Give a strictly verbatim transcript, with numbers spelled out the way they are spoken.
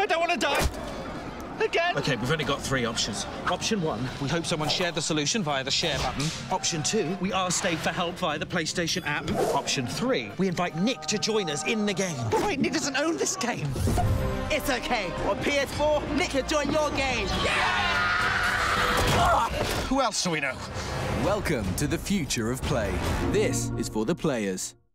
don't want to die. Again? OK, we've only got three options. Option one, we hope someone shared the solution via the share button. Option two, we ask Dave for help via the PlayStation app. Option three, we invite Nick to join us in the game. But wait, Nick doesn't own this game. It's OK. On P S four, Nick can join your game. Yeah! Who else do we know? Welcome to the future of play. This is for the players.